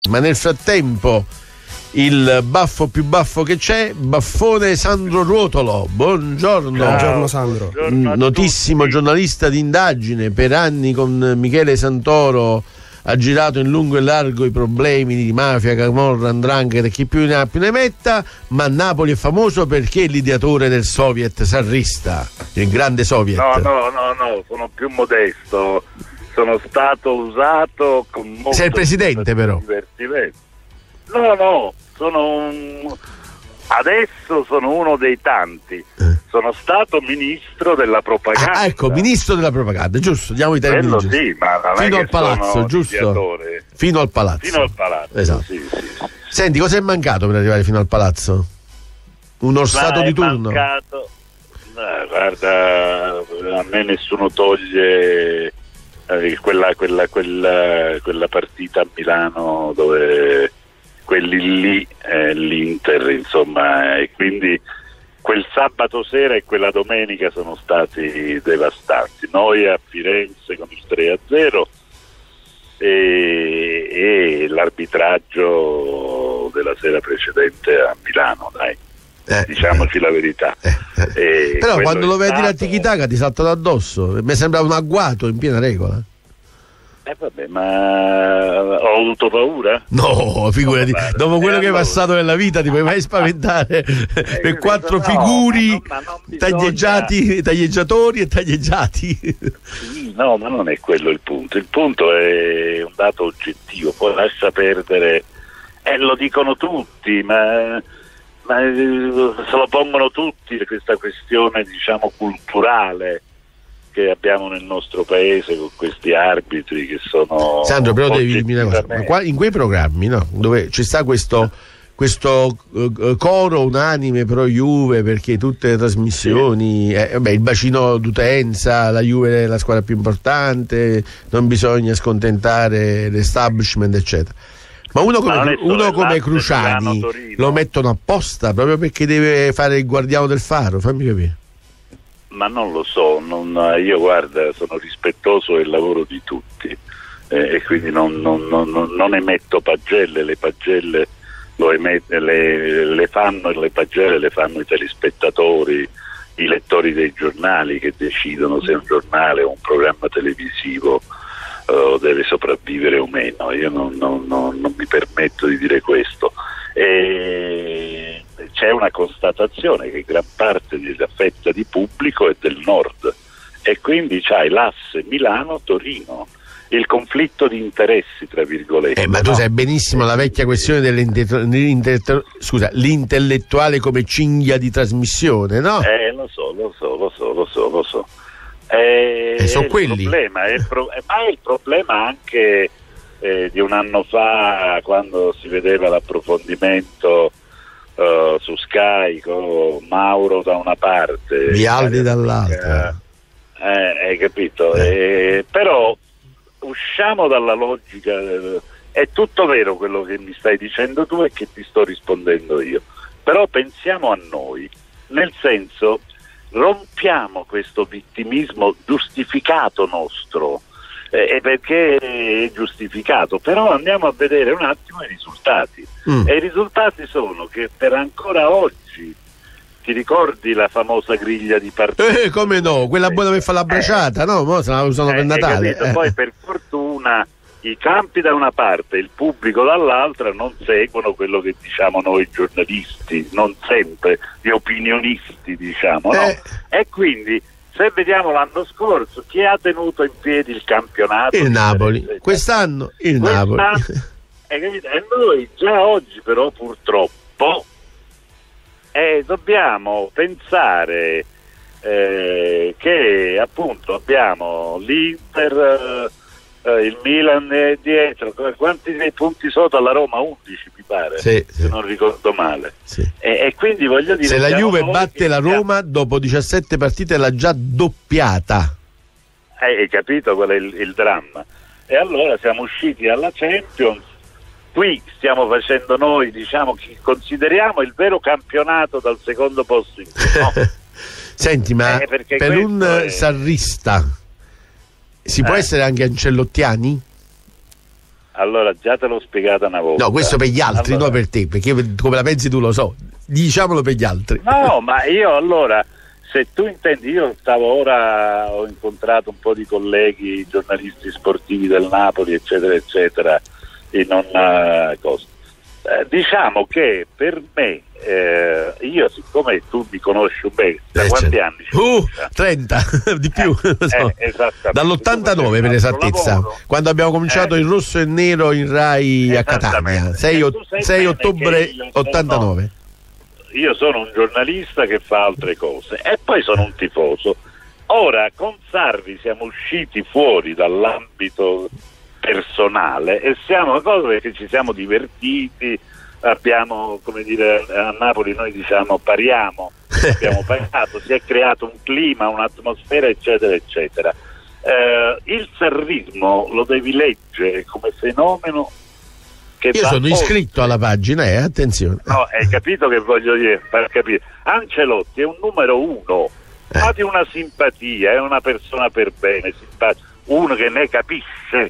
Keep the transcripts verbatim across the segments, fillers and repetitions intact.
Ma nel frattempo il baffo più baffo che c'è, baffone Sandro Ruotolo. Buongiorno. Buongiorno Sandro. Buongiorno, notissimo giornalista d'indagine, per anni con Michele Santoro ha girato in lungo e largo i problemi di mafia, camorra, 'ndrangheta e chi più ne ha più ne metta, ma Napoli è famoso perché è l'ideatore del Soviet sarrista, il grande Soviet. No, no, no, no, sono più modesto. Sono stato usato con molto. Sei il presidente però. Divertimento. No, no, sono un... adesso sono uno dei tanti. Eh. Sono stato ministro della propaganda. Ah, ecco, ministro della propaganda, giusto? Diamo i termini Quello giusti. sì, ma non fino è al palazzo, giusto? Mediatore. Fino al palazzo. Fino al palazzo. Esatto. Sì, sì, sì. Senti, cosa è mancato per arrivare fino al palazzo? Un orsato ma di è turno? Mancato... No, guarda, a me nessuno toglie eh, quella, quella, quella, quella partita a Milano dove quelli lì, eh, l'Inter, insomma, e quindi quel sabato sera e quella domenica sono stati devastanti. Noi a Firenze con il tre a zero e, e l'arbitraggio della sera precedente a Milano, dai. Eh, diciamoci la verità. Eh, eh. Però quando lo vedi stato... la tiki-taka ti saltano addosso. Mi sembra un agguato in piena regola. Eh vabbè, ma ho avuto paura? No, figurati, no, dopo quello eh, che hai passato nella vita ti puoi mai spaventare eh, per quattro no, figuri ma non, ma non bisogna... taglieggiati, taglieggiatori e taglieggiati. Sì, no, ma non è quello il punto. Il punto è un dato oggettivo, poi lascia perdere, eh, lo dicono tutti, ma, ma se lo pongono tutti questa questione, diciamo, culturale che abbiamo nel nostro paese con questi arbitri che sono. Sandro, però devi dirmi una cosa, ma qua, in quei programmi, no, dove ci sta questo questo uh, coro unanime pro Juve, perché tutte le trasmissioni, sì. eh, beh, il bacino d'utenza, la Juve è la squadra più importante, non bisogna scontentare l'establishment, eccetera. Ma uno come, ma uno come Cruciani lo mettono apposta proprio perché deve fare il guardiano del faro, fammi capire. Ma non lo so, non, io guarda, sono rispettoso del lavoro di tutti eh, e quindi non, non, non, non emetto pagelle, le pagelle lo emette, le, le fanno e le pagelle le fanno i telespettatori, i lettori dei giornali che decidono se un giornale o un programma televisivo uh, deve sopravvivere o meno. Io non, non, non, non mi permetto di dire questo. E c'è una constatazione che gran parte della fetta di pubblico è del nord e quindi c'hai l'asse Milano-Torino, il conflitto di interessi tra virgolette. Eh, ma tu no? sai benissimo la vecchia questione dell'intellettuale, scusa, l'intellettuale come cinghia di trasmissione, no? Eh, lo so, lo so, lo so, lo so, lo so. Eh, e sono è quelli. Il problema, è il pro- ma è il problema anche eh, di un anno fa, quando si vedeva l'approfondimento Uh, su Sky con Mauro da una parte, Vialdi dall'altra, eh, hai capito? Eh. Eh, però usciamo dalla logica, eh, è tutto vero quello che mi stai dicendo tu e che ti sto rispondendo io, però pensiamo a noi, nel senso, rompiamo questo vittimismo giustificato nostro, eh, perché è giustificato, però andiamo a vedere un attimo i risultati. Mm. E i risultati sono che per ancora oggi, ti ricordi la famosa griglia di partito? Eh, come no, quella buona per fare la bracciata, eh, no? Mo se la usano eh, per Natale. Eh. Poi per fortuna i campi da una parte e il pubblico dall'altra non seguono quello che diciamo noi giornalisti, non sempre, gli opinionisti, diciamo, no? Eh. E quindi se vediamo l'anno scorso, chi ha tenuto in piedi il campionato? Il Napoli. Quest'anno il Quest'anno, Napoli. E noi già oggi però purtroppo eh, dobbiamo pensare eh, che appunto abbiamo l'Inter, eh, il Milan è dietro, quanti punti sotto alla Roma? undici mi pare, sì, se sì. non ricordo male. Sì. E, e quindi voglio dire, se la Juve batte la Roma dopo diciassette partite l'ha già doppiata. Eh, hai capito qual è il, il dramma? E allora siamo usciti dalla Champions. Qui stiamo facendo noi, diciamo, che consideriamo il vero campionato dal secondo posto in cui, no? Senti, ma eh, per un è... sarrista si eh. può essere anche Ancelottiani? allora già te l'ho spiegata una volta. No, questo per gli altri, allora... non per te, perché come la pensi tu lo so. Diciamolo per gli altri. No, ma io allora, se tu intendi, io stavo ora, ho incontrato un po' di colleghi, giornalisti sportivi del Napoli, eccetera, eccetera, in una cosa. Eh, diciamo che per me, eh, io siccome tu mi conosci bene, da eh, quanti certo. anni? Uh, trenta, di più. Eh, so. eh, Dall'ottantanove per esattezza, quando abbiamo cominciato eh. il rosso e nero in Rai a Catania, sei ottobre ottantanove. No, io sono un giornalista che fa altre cose e poi sono un tifoso. Ora con Sarri siamo usciti fuori dall'ambito personale e siamo cose perché ci siamo divertiti, abbiamo, come dire, a Napoli noi diciamo pariamo, abbiamo pagato, si è creato un clima, un'atmosfera, eccetera, eccetera. Eh, il sarrismo lo devi leggere come fenomeno che io sono iscritto alla pagina, eh, attenzione. No, hai capito che voglio dire? Per capire. Ancelotti è un numero uno, eh. ma di una simpatia, è una persona per bene, simpatica, uno che ne capisce.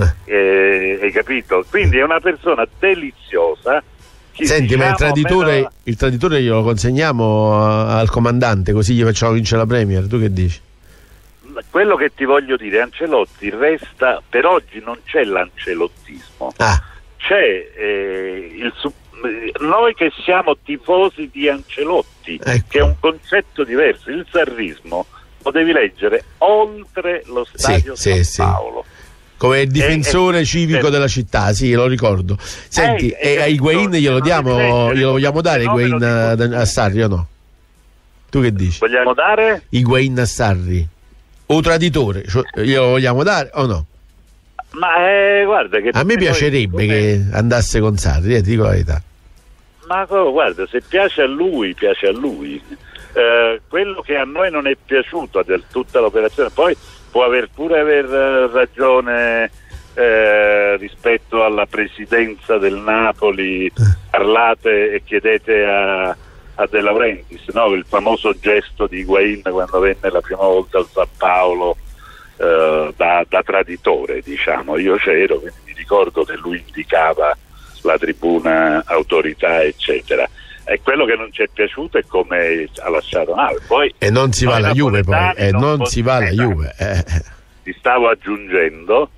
Eh, hai capito? Quindi è una persona deliziosa. Senti, diciamo, ma il traditore, meno... il traditore glielo consegniamo a, al comandante, così gli facciamo vincere la Premier. Tu che dici? Quello che ti voglio dire, Ancelotti resta, per oggi non c'è l'ancelottismo, ah. c'è eh, il noi che siamo tifosi di Ancelotti, ecco. che è un concetto diverso. Il sarrismo lo devi leggere oltre lo stadio sì, San sì, Paolo. Sì. Come il difensore eh, civico eh, della città, sì, lo ricordo. Senti, eh, e a Higuaín glielo diamo, glielo vogliamo dare Higuaín a, a Sarri o no? Tu che dici? Vogliamo dare? Higuaín a Sarri. O traditore, cioè, glielo vogliamo dare o no? Ma eh, guarda che a me piacerebbe che andasse con Sarri, eh, ti dico la verità. Ma guarda, se piace a lui, piace a lui. Eh, quello che a noi non è piaciuto del tutta l'operazione, poi può aver pure aver ragione eh, rispetto alla presidenza del Napoli, parlate e chiedete a, a De Laurentiis, no? Il famoso gesto di Higuaín quando venne la prima volta al San Paolo eh, da, da traditore, diciamo. Io c'ero, quindi mi ricordo che lui indicava la tribuna, autorità, eccetera. E quello che non ci è piaciuto è come ha lasciato Napoli. Poi e non si va alla Juve poi e non, non si va alla Juve eh. Ti stavo aggiungendo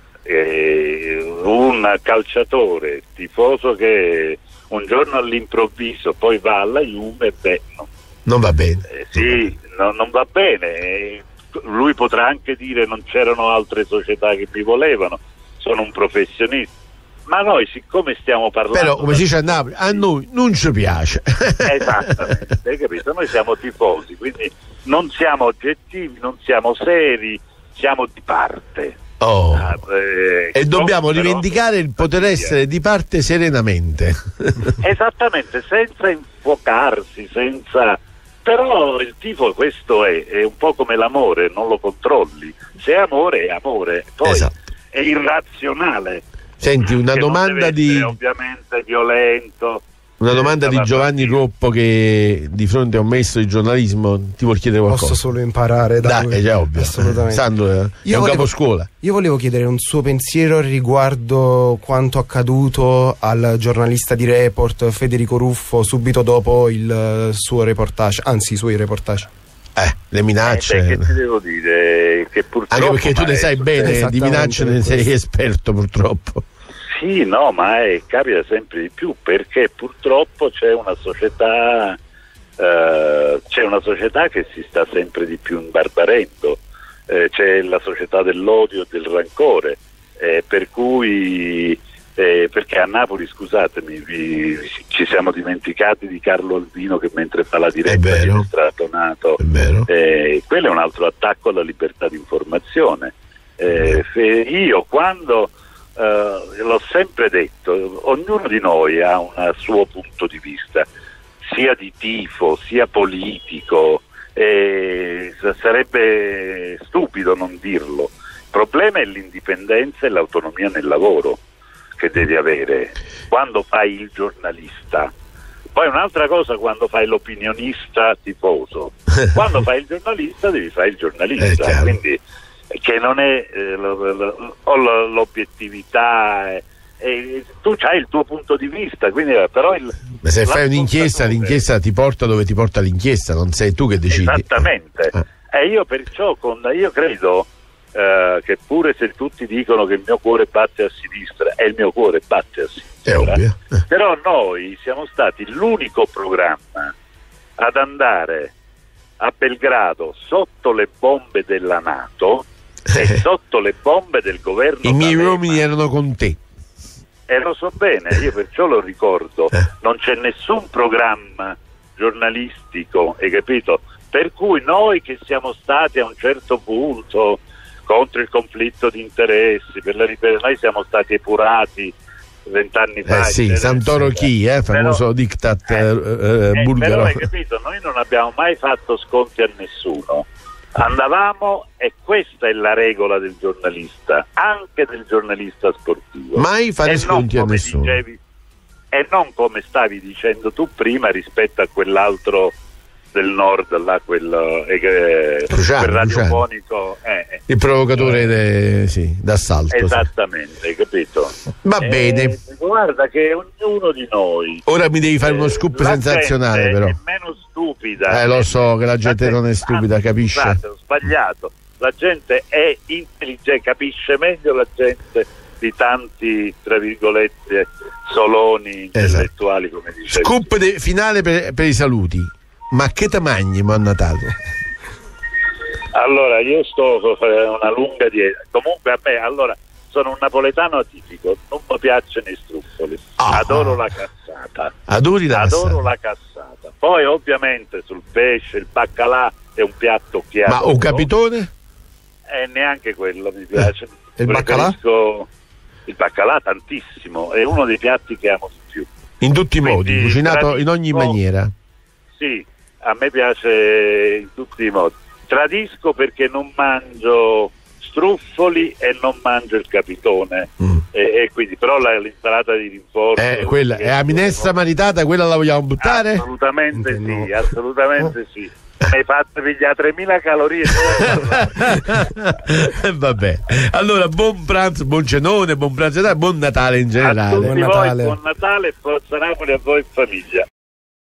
eh, un calciatore tifoso che un giorno all'improvviso poi va alla Juve, beh, no. non va bene eh, sì, no, non va bene. Lui potrà anche dire non c'erano altre società che mi volevano, sono un professionista. Ma noi, siccome stiamo parlando, però come si dice a Napoli, a noi non ci piace. Esattamente, hai capito? Noi siamo tifosi, quindi non siamo oggettivi, non siamo seri, siamo di parte. Oh. Ah, eh, e dobbiamo però rivendicare il poter essere di parte serenamente. Esattamente, senza infuocarsi, senza. Però il tifo questo è, è un po' come l'amore, non lo controlli. Se è amore, è amore. Poi esatto. È irrazionale. Senti, una che domanda di ovviamente violento. Una domanda di Giovanni Roppo che di fronte a un maestro di giornalismo ti vuol chiedere qualcosa. Posso solo imparare da Dai, lui. è già ovvio. Assolutamente. Sandro è io un volevo, caposcuola. Io volevo chiedere un suo pensiero riguardo quanto accaduto al giornalista di Report Federico Ruffo subito dopo il suo reportage, anzi i suoi reportage. Eh, le minacce. Eh, che ti devo dire? Che purtroppo anche perché tu ne sai bene, di minacce ne sei esperto purtroppo. Sì, no, ma è, capita sempre di più perché purtroppo c'è una società eh, c'è una società che si sta sempre di più imbarbarendo, eh, c'è la società dell'odio e del rancore, eh, per cui eh, perché a Napoli, scusatemi, vi, ci siamo dimenticati di Carlo Alvino che mentre fa la diretta è stratonato, eh, quello è un altro attacco alla libertà di informazione. Eh, io quando Uh, l'ho sempre detto, ognuno di noi ha un suo punto di vista, sia di tifo, sia politico, e sarebbe stupido non dirlo. Il problema è l'indipendenza e l'autonomia nel lavoro che devi avere quando fai il giornalista. Poi un'altra cosa quando fai l'opinionista tifoso, quando fai il giornalista devi fare il giornalista, quindi che non è eh, lo, lo, o l'obiettività, eh, eh, tu hai il tuo punto di vista, quindi però il, ma se fai un'inchiesta, l'inchiesta ti porta dove ti porta l'inchiesta, non sei tu che decidi. Esattamente. Eh. E io perciò con, io credo eh, che pure se tutti dicono che il mio cuore batte a sinistra, e il mio cuore batte a sinistra, è ovvio. Eh. però noi siamo stati l'unico programma ad andare a Belgrado sotto le bombe della NATO e sotto le bombe del governo. I miei D'Alema. uomini erano con te. E lo so bene, io perciò lo ricordo. Eh. Non c'è nessun programma giornalistico, hai capito? Per cui noi che siamo stati a un certo punto contro il conflitto di interessi, per la ripresa, noi siamo stati epurati vent'anni fa. Eh sì, Santoro chi, eh, famoso però, diktat eh, eh, eh, bulgaro. Però hai capito, noi non abbiamo mai fatto sconti a nessuno. Andavamo, e questa è la regola del giornalista, anche del giornalista sportivo. Mai fare e sconti non a nessuno. Dicevi, e non come stavi dicendo tu prima rispetto a quell'altro del nord, là, quel, eh, Cruciani, quel radiofonico. Eh, il provocatore de, sì, d'assalto. Esattamente, sì. Hai capito? Va eh, bene. Guarda che ognuno di noi. Ora mi devi fare uno scoop la sensazionale, gente però. è meno stupida. Eh, lo so che la gente La non è stupida, ah, capisce? Scusate, ho sbagliato. La gente è intelligente, capisce meglio la gente di tanti, tra virgolette, soloni intellettuali, esatto. Come dicevi. Scoop de- finale per, per i saluti. Ma che te mangi a Natale? Allora, io sto una lunga dieta. Comunque a me, allora, sono un napoletano atipico, non mi piacciono i struffoli. Ah. Adoro la cassata. Adori la Adoro cassata. la cassata. Poi ovviamente sul pesce, il baccalà è un piatto che Ma adoro. un capitone? E neanche quello mi piace. Eh, il baccalà? Il baccalà tantissimo, è uno dei piatti che amo di più. In tutti i Quindi, modi, cucinato in ogni tradisco- maniera. Sì, a me piace in tutti i modi. Tradisco perché non mangio struffoli e non mangio il capitone. Mm. E, e quindi però la, l'insalata di rinforzo. Eh, quella, è la minestra maritata, quella la vogliamo buttare? Assolutamente Anche sì, no. assolutamente sì. Mi hai fatto pigliare tremila calorie. Vabbè, allora buon pranzo, buon cenone, buon pranzo, buon Natale in A generale. tutti Buon voi, Natale. buon Natale e forza Napoli a voi in famiglia.